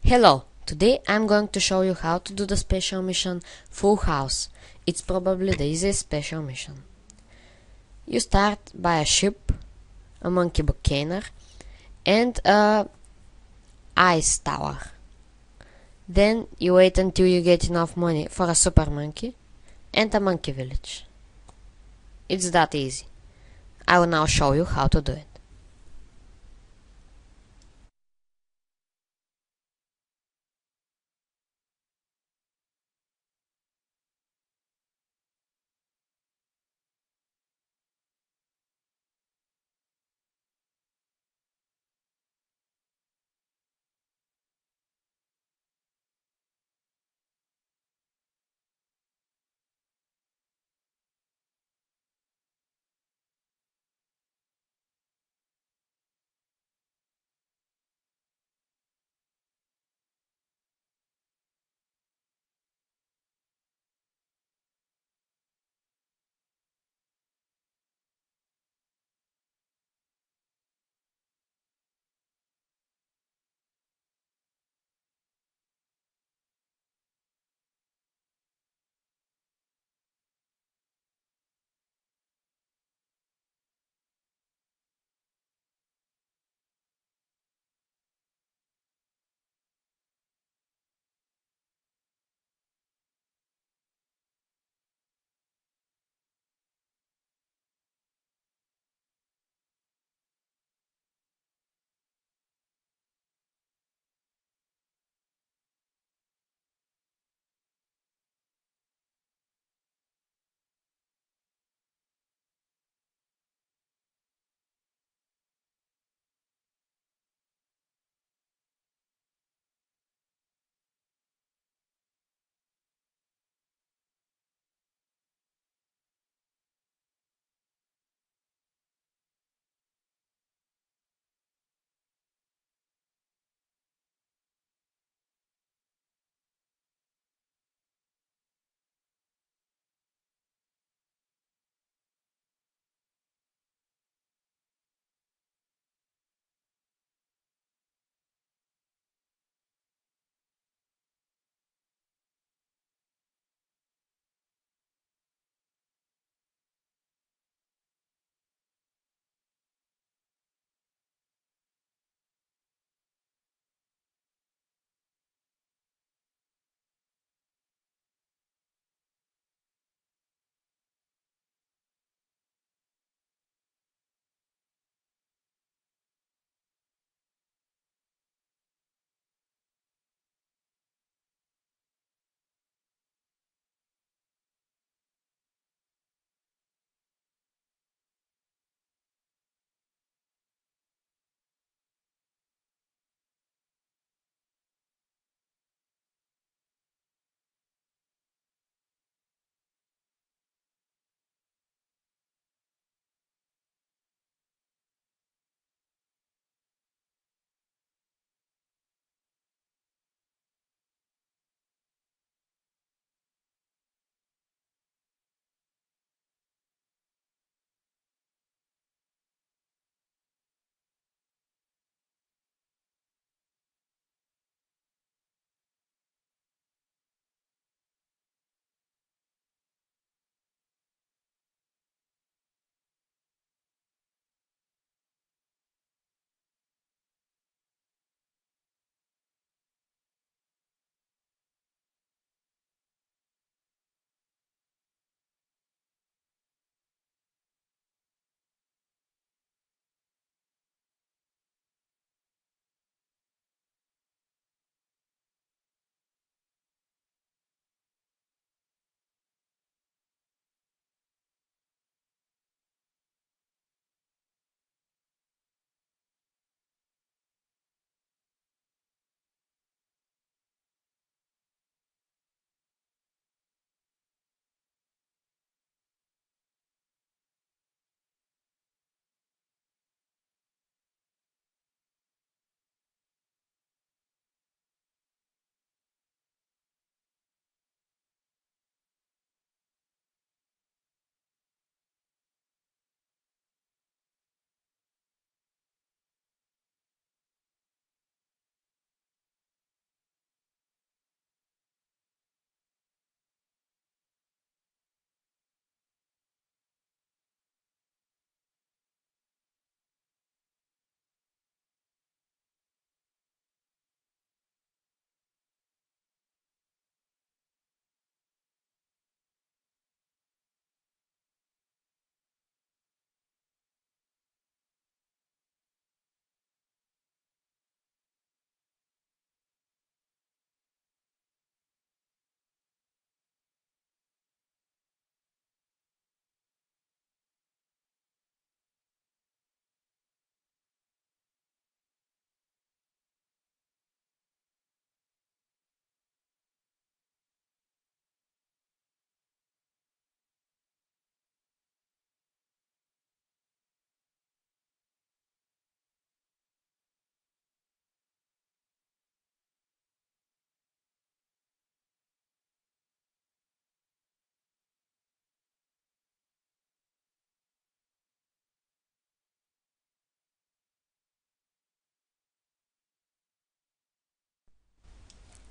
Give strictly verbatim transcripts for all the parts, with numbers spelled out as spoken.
Hello, today I'm going to show you how to do the special mission Full House. It's probably the easiest special mission. You start by a ship, a monkey buccaneer, and a ice tower. Then you wait until you get enough money for a super monkey and a monkey village. It's that easy. I will now show you how to do it.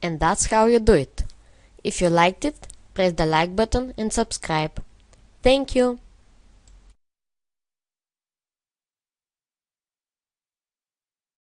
And that's how you do it. If you liked it, press the like button and subscribe. Thank you!